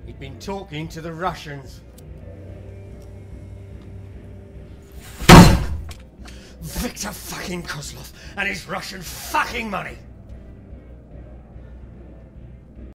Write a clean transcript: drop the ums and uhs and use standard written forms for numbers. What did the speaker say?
He'd been talking to the Russians. Victor fucking Kozlov and his Russian fucking money!